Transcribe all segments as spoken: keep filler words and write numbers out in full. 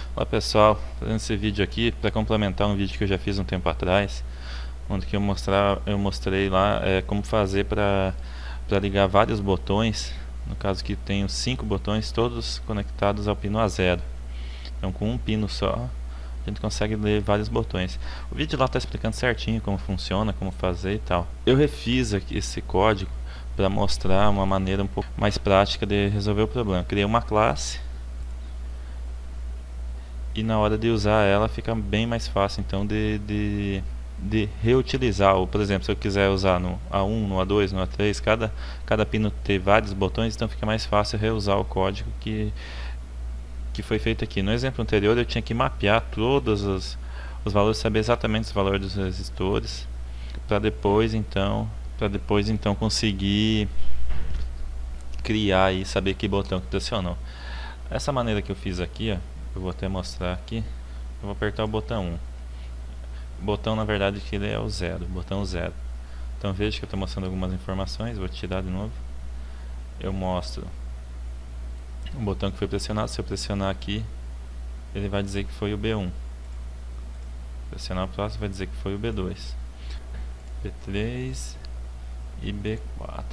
Olá pessoal, fazendo esse vídeo aqui para complementar um vídeo que eu já fiz um tempo atrás, onde que eu, mostrar, eu mostrei lá é, como fazer para para ligar vários botões. No caso que tenho cinco botões, todos conectados ao pino A zero. Então com um pino só a gente consegue ler vários botões. O vídeo lá está explicando certinho como funciona, como fazer e tal. Eu refiz aqui esse código para mostrar uma maneira um pouco mais prática de resolver o problema. Criei uma classe e na hora de usar ela fica bem mais fácil então de, de, de reutilizar. Ou, por exemplo, se eu quiser usar no A um, no A dois, no A três, cada, cada pino ter vários botões, então fica mais fácil reusar o código que, que foi feito aqui. No exemplo anterior eu tinha que mapear todos os, os valores, saber exatamente os valores dos resistores para depois então para depois então conseguir criar e saber que botão que pressionou. Essa maneira que eu fiz aqui, ó, eu vou até mostrar aqui. Eu vou apertar o botão um. O botão na verdade que ele é o zero, botão zero. Então veja que eu estou mostrando algumas informações. Vou tirar de novo. Eu mostro o botão que foi pressionado. Se eu pressionar aqui, ele vai dizer que foi o B um. Pressionar o próximo vai dizer que foi o B dois, B três e B quatro.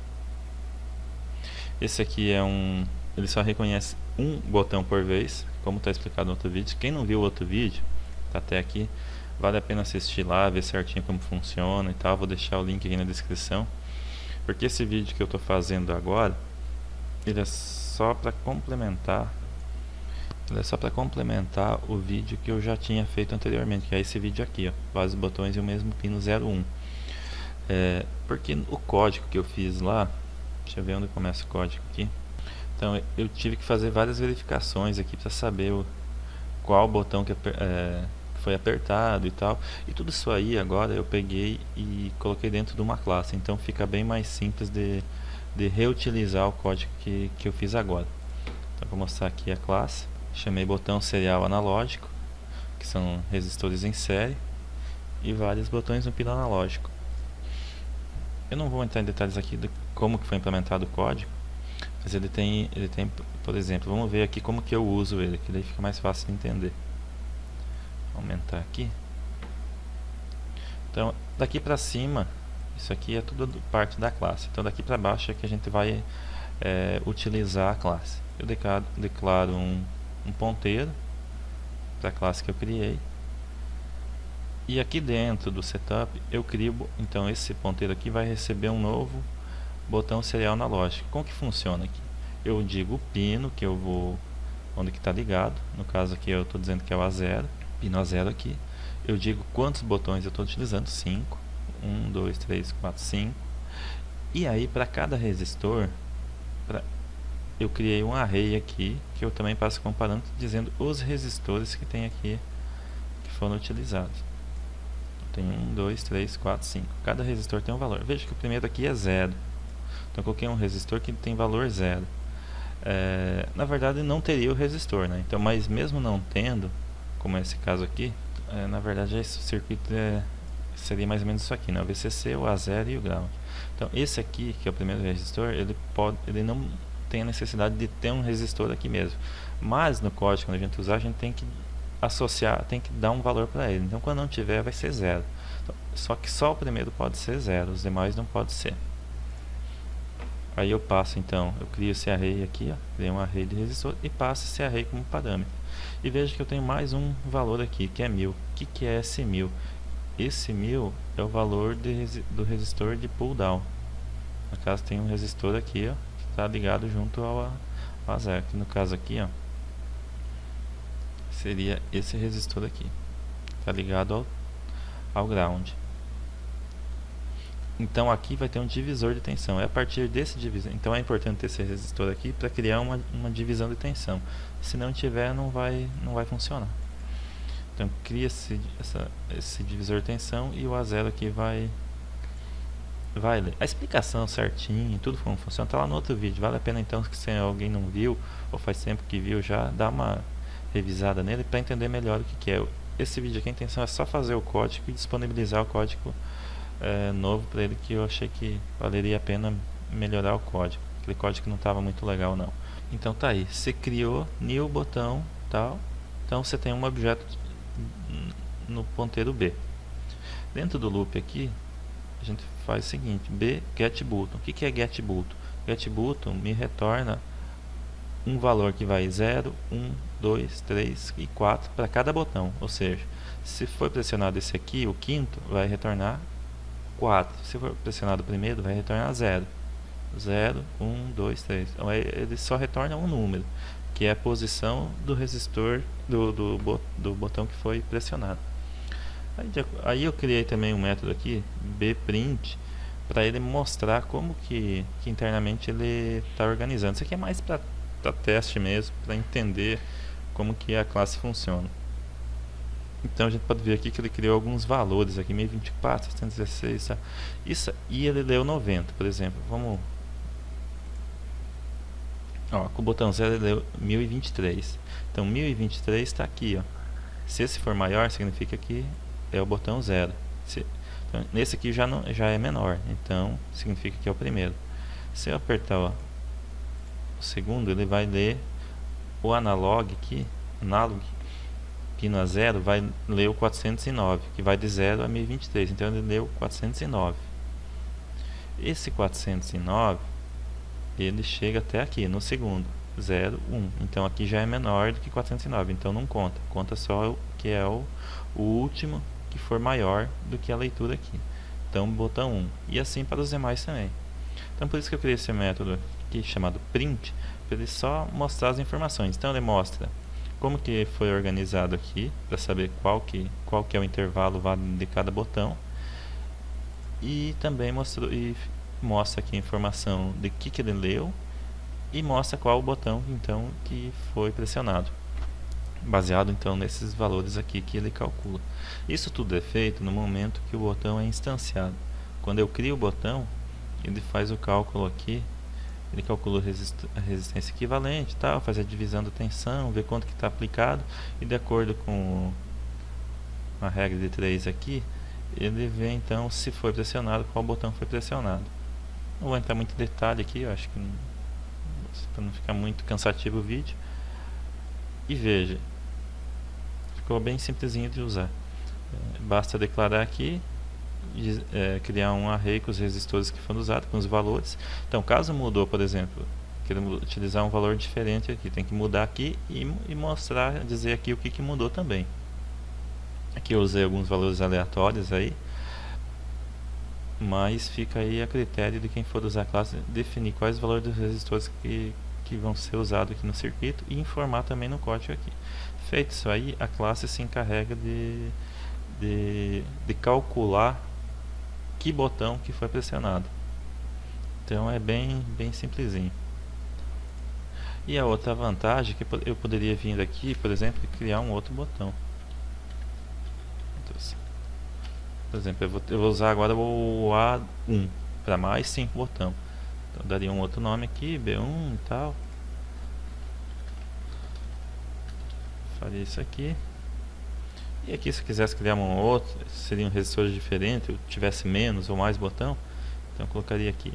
Esse aqui é um... ele só reconhece um botão por vez, como está explicado no outro vídeo. Quem não viu o outro vídeo, tá até aqui, vale a pena assistir lá, ver certinho como funciona e tal. Vou deixar o link aqui na descrição, porque esse vídeo que eu estou fazendo agora, ele é só para complementar ele é só para complementar o vídeo que eu já tinha feito anteriormente, que é esse vídeo aqui, ó, vários botões e o mesmo pino zero um. É, porque o código que eu fiz lá, deixa eu ver onde começa o código aqui. Então eu tive que fazer várias verificações aqui para saber o, qual botão que é, foi apertado e tal. E tudo isso aí agora eu peguei e coloquei dentro de uma classe. Então fica bem mais simples de, de reutilizar o código que, que eu fiz agora. Então vou mostrar aqui a classe. Chamei botão serial analógico, que são resistores em série, e vários botões no pino analógico. Eu não vou entrar em detalhes aqui de como que foi implementado o código, mas ele tem, ele tem, por exemplo, vamos ver aqui como que eu uso ele, que daí fica mais fácil de entender. Vou aumentar aqui. Então, daqui para cima, isso aqui é tudo parte da classe. Então, daqui para baixo é que a gente vai é, utilizar a classe. Eu declaro, declaro um, um ponteiro para a classe que eu criei. E aqui dentro do setup eu crio, então esse ponteiro aqui vai receber um novo botão serial analógico. Como que funciona aqui? Eu digo o pino que eu vou, onde que está ligado. No caso aqui eu estou dizendo que é o A zero, pino A zero aqui. Eu digo quantos botões eu estou utilizando, cinco. um, dois, três, quatro, cinco. E aí para cada resistor, pra, eu criei um array aqui, que eu também passo comparando, dizendo os resistores que tem aqui, que foram utilizados. Tem um, dois, três, quatro, cinco. Cada resistor tem um valor. Veja que o primeiro aqui é zero. Então eu coloquei um resistor que tem valor zero. É, na verdade não teria o resistor, né? Então, mas mesmo não tendo, como é esse caso aqui, é, na verdade esse circuito é, seria mais ou menos isso aqui, né? O V C C, o A zero e o ground. Então esse aqui, que é o primeiro resistor, ele, pode, ele não tem a necessidade de ter um resistor aqui mesmo. Mas no código, quando a gente usar, a gente tem que associar, tem que dar um valor para ele. Então quando não tiver vai ser zero. Então, só que só o primeiro pode ser zero, os demais não pode ser. Aí eu passo então, eu crio esse array aqui, ó, crio um array de resistor e passo esse array como parâmetro. E veja que eu tenho mais um valor aqui, que é mil. O que, que é esse mil? Esse mil é o valor de resi do resistor de pull down. No caso tem um resistor aqui, ó, que está ligado junto ao A zero. No caso aqui, ó, seria esse resistor aqui, está ligado ao, ao ground. Então aqui vai ter um divisor de tensão. É a partir desse divisor. Então é importante ter esse resistor aqui para criar uma, uma divisão de tensão. Se não tiver, não vai, não vai funcionar. Então cria esse, essa, esse divisor de tensão e o A zero aqui vai, vai ler. A explicação certinho, tudo como funciona, está lá no outro vídeo. Vale a pena então, que se alguém não viu ou faz tempo que viu já, dá uma revisada nele para entender melhor o que, que é. Esse vídeo aqui, a intenção é só fazer o código e disponibilizar o código é, novo para ele, que eu achei que valeria a pena melhorar o código. Aquele código que não estava muito legal não. Então tá aí, você criou new botão tal, Então você tem um objeto no ponteiro B. Dentro do loop aqui, a gente faz o seguinte: b getButton. O que, que é getButton? GetButton me retorna um valor que vai zero, um, dois, três e quatro para cada botão. Ou seja, se for pressionado esse aqui, o quinto, vai retornar quatro. Se for pressionado o primeiro, vai retornar zero. zero, um, dois, três. Então ele só retorna um número, que é a posição do resistor do, do, do botão que foi pressionado. Aí, aí eu criei também um método aqui, bprint, para ele mostrar como que, que internamente ele está organizando. Isso aqui é mais para teste mesmo, para entender como que a classe funciona. Então a gente pode ver aqui que ele criou alguns valores aqui, mil e vinte e quatro, setecentos e dezesseis, tá? Isso, e ele leu noventa, por exemplo. Vamos... Ó, com o botão zero ele leu mil e vinte e três. Então mil e vinte e três está aqui, ó. Se esse for maior, significa que é o botão zero. Se, então, nesse aqui já, não, já é menor, então significa que é o primeiro. Se eu apertar, ó, o segundo, ele vai ler o analog aqui, analog, pino a zero, vai ler o quatrocentos e nove, que vai de zero a mil e vinte e três, então ele leu quatrocentos e nove. Esse quatrocentos e nove, ele chega até aqui, no segundo, zero, um, então aqui já é menor do que quatrocentos e nove, então não conta, conta só o que é o, o último que for maior do que a leitura aqui, então botão um, e assim para os demais também. Então por isso que eu criei esse método aqui chamado print, para ele só mostrar as informações. Então ele mostra como que foi organizado aqui, para saber qual que, qual que é o intervalo válido de cada botão, e também mostrou, e mostra aqui a informação de que, que ele leu, e mostra qual o botão então que foi pressionado, baseado então nesses valores aqui que ele calcula. Isso tudo é feito no momento que o botão é instanciado. Quando eu crio o botão, ele faz o cálculo aqui, ele calcula a resistência equivalente, tal, faz a divisão da tensão, vê quanto que está aplicado, e de acordo com a regra de três aqui, ele vê então se foi pressionado, qual botão foi pressionado. Não vou entrar muito em detalhe aqui, eu acho que para não ficar muito cansativo o vídeo. E veja, ficou bem simplesinho de usar. É, basta declarar aqui, é, criar um array com os resistores que foram usados, com os valores. Então, caso mudou, por exemplo, queremos utilizar um valor diferente aqui, tem que mudar aqui e, e mostrar, dizer aqui o que, que mudou também. Aqui eu usei alguns valores aleatórios aí, mas fica aí a critério de quem for usar a classe definir quais valores dos resistores que, que vão ser usados aqui no circuito e informar também no código aqui. Feito isso aí, a classe se encarrega de, de, de calcular que botão que foi pressionado. Então é bem, bem simplesinho. E a outra vantagem é que eu poderia vir aqui, por exemplo, e criar um outro botão. Por exemplo, eu vou, eu vou usar agora o A um para mais cinco botão. Então daria um outro nome aqui, B um e tal. Faria isso aqui. E aqui, se eu quisesse criar um outro, seria um resistor diferente, eu tivesse menos ou mais botão, então eu colocaria aqui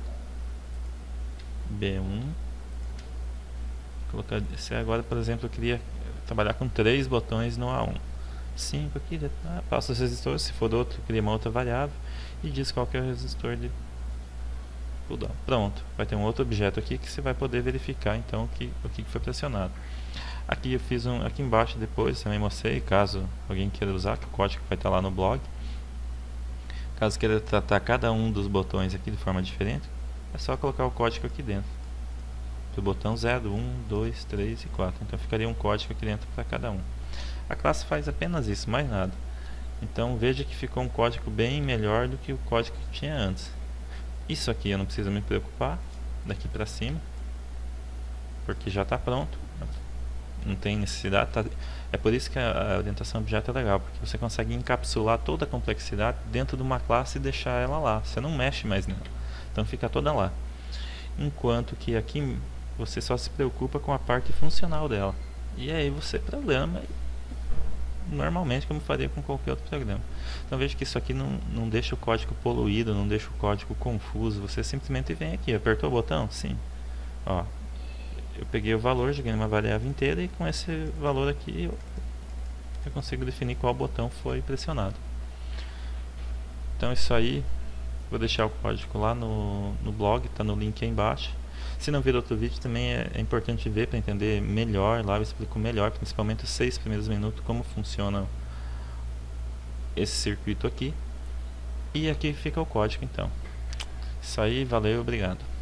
B um. Colocar, se agora, por exemplo, eu queria trabalhar com três botões no A um. cinco aqui, ah, passa os resistores, se for outro, cria uma outra variável e diz qual que é o resistor de pull-down. Pronto, vai ter um outro objeto aqui que você vai poder verificar então que, o que foi pressionado. Aqui eu fiz um, aqui embaixo depois também mostrei, caso alguém queira usar, que o código vai estar lá no blog. Caso queira tratar cada um dos botões aqui de forma diferente, é só colocar o código aqui dentro. O botão zero, um, dois, três e quatro. Então ficaria um código aqui dentro para cada um. A classe faz apenas isso, mais nada. Então veja que ficou um código bem melhor do que o código que tinha antes. Isso aqui eu não preciso me preocupar daqui para cima, porque já está pronto. Não tem necessidade. Tá, é por isso que a, a orientação objeto é legal, porque você consegue encapsular toda a complexidade dentro de uma classe e deixar ela lá. Você não mexe mais nela. Então fica toda lá. Enquanto que aqui você só se preocupa com a parte funcional dela. E aí você programa normalmente como faria com qualquer outro programa. Então veja que isso aqui não, não deixa o código poluído, não deixa o código confuso. Você simplesmente vem aqui, apertou o botão? Sim. Ó, eu peguei o valor, joguei numa variável inteira e com esse valor aqui eu, eu consigo definir qual botão foi pressionado. Então isso aí, vou deixar o código lá no, no blog, está no link aí embaixo. Se não vir outro vídeo também é, é importante ver para entender melhor, lá eu explico melhor, principalmente os seis primeiros minutos, como funciona esse circuito aqui. E aqui fica o código então. Isso aí, valeu, obrigado.